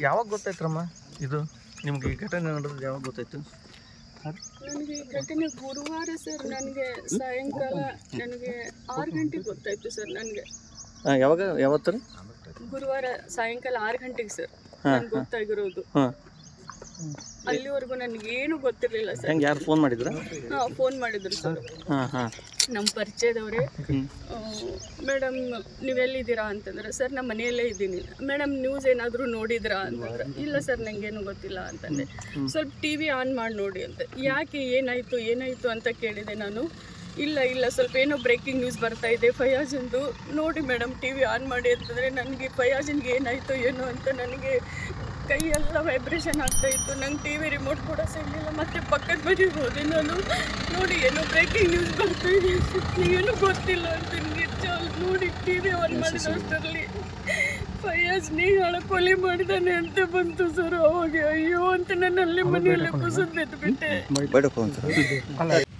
ಯಾವಾಗ ಗೊತ್ತಾಯ್ತರಮ್ಮ ಇದು ನಿಮ್ಗೆ ಈ ಘಟನೆ ನಡೆದು ಯಾವಾಗ ಗೊತ್ತಾಯ್ತು? ನನಗೆ ಈ ಘಟನೆ ಗುರುವಾರ ಸರ್, ನನಗೆ ಸಾಯಂಕಾಲ ನನಗೆ 6 ಗಂಟೆಗೆ ಗೊತ್ತಾಯ್ತು ಸರ್. ನನಗೆ ಯಾವತ್ತು? ಗುರುವಾರ ಸಾಯಂಕಾಲ 6 ಗಂಟೆಗೆ ಸರ್ ನನಗೆ ಗೊತ್ತಾಗಿರೋದು. ಅಲ್ಲಿವರೆಗೂ ನನಗೇನು ಗೊತ್ತಿರಲಿಲ್ಲ ಸರ್. ಯಾರು ಫೋನ್ ಮಾಡಿದ್ರ? ಫೋನ್ ಮಾಡಿದ್ರು ಸರ್, ನಮ್ಮ ಪರಿಚಯದವರೇ. ಮೇಡಮ್ ನೀವೆಲ್ಲಿದ್ದೀರಾ ಅಂತಂದ್ರೆ, ಸರ್ ನಮ್ಮ ಮನೆಯಲ್ಲೇ ಇದ್ದೀನಿ. ಮೇಡಮ್ ನ್ಯೂಸ್ ಏನಾದರೂ ನೋಡಿದ್ರಾ ಅಂತಂದ್ರೆ, ಇಲ್ಲ ಸರ್ ನನಗೇನು ಗೊತ್ತಿಲ್ಲ ಅಂತಂದೆ. ಸ್ವಲ್ಪ ಟಿ ವಿ ಆನ್ ಮಾಡಿ ನೋಡಿ ಅಂತ. ಯಾಕೆ ಏನಾಯಿತು ಅಂತ ಕೇಳಿದೆ ನಾನು. ಇಲ್ಲ ಸ್ವಲ್ಪ ಏನೋ ಬ್ರೇಕಿಂಗ್ ನ್ಯೂಸ್ ಬರ್ತಾ ಇದೆ ಫಯಾಜಂದು, ನೋಡಿ ಮೇಡಮ್ ಟಿ ವಿ ಆನ್ ಮಾಡಿ ಅಂತಂದರೆ, ನನಗೆ ಫಯಾಜನ್ಗೆ ಏನಾಯಿತು ಏನೋ ಅಂತ ನನಗೆ ಕೈಯೆಲ್ಲ ವೈಬ್ರೇಷನ್ ಆಗ್ತಾಯಿತ್ತು. ನಂಗೆ ಟಿ ವಿ ರಿಮೋಟ್ ಕೂಡ ಸಿಗಲಿಲ್ಲ. ಮತ್ತು ಪಕ್ಕದ ಮನೆಗೆ ಹೋದೆ ನಾನು, ನೋಡಿ ಏನೋ ಬ್ರೇಕಿಂಗ್ ನ್ಯೂಸ್ ಬರ್ತಾ ಇದೆ, ಏನೂ ಗೊತ್ತಿಲ್ಲ ಅಂತ ನಿಜ ನೋಡಿ ಟಿ ವಿ ಆನ್ ಮಾಡಿದ ಅಷ್ಟರಲ್ಲಿ ಫಯಾಜ್ ನೇಹಾಳ ಕೊಲೆ ಮಾಡಿದಾನೆ ಅಂತ ಬಂತು ಸರ್. ಅವಾಗ ಅಯ್ಯೋ ಅಂತ ನಾನು ಅಲ್ಲೇ ಮನೆಯಲ್ಲೇ ಕುಸಿದು ಬಿದ್ದುಬಿಟ್ಟೆ.